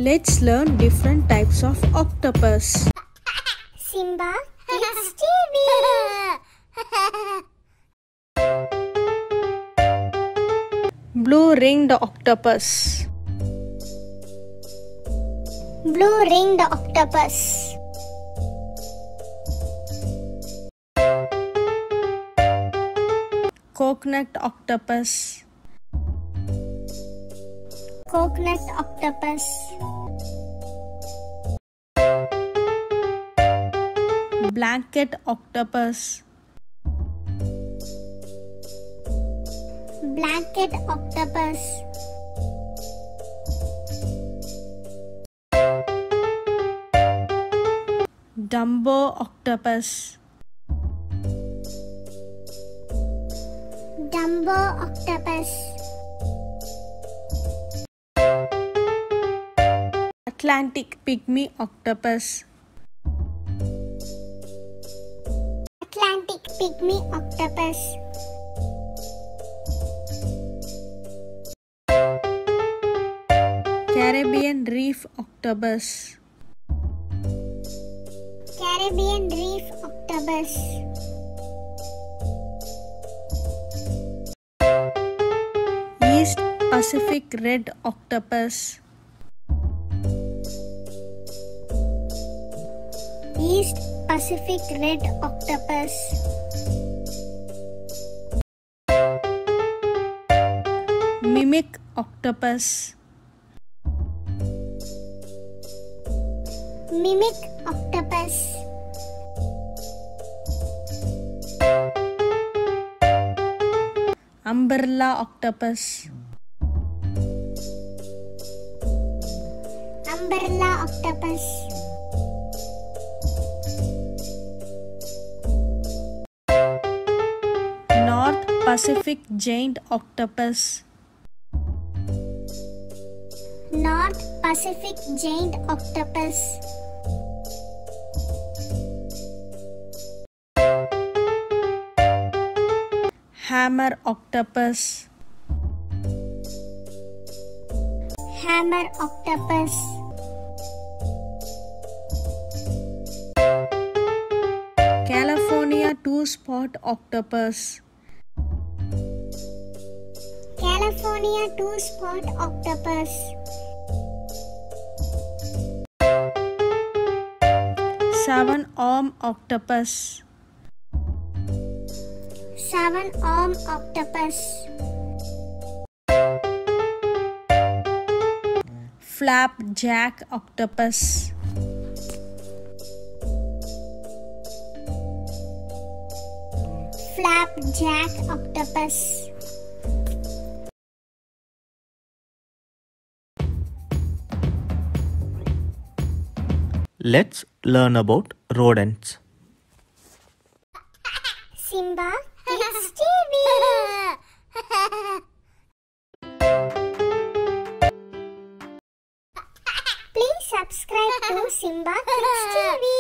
Let's learn different types of octopus. Simba, it's TV. Blue-ringed octopus. Blue-ringed octopus. Coconut octopus. Coconut octopus. Blanket octopus. Blanket octopus. Dumbo octopus. Dumbo octopus. Atlantic pygmy octopus. Atlantic pygmy octopus. Caribbean reef octopus. Caribbean reef octopus. East Pacific red octopus. East Pacific red octopus. Mimic octopus. Mimic octopus. Umbrella octopus. Umbrella octopus. North Pacific giant octopus. North Pacific giant octopus. Hammer octopus. Hammer octopus. California two-spot octopus. California two-spot octopus. Seven-arm octopus. Seven-arm octopus. Flapjack octopus. Flapjack octopus. Let's learn about rodents. Simba, it's TV. Please subscribe to Simba Kids TV.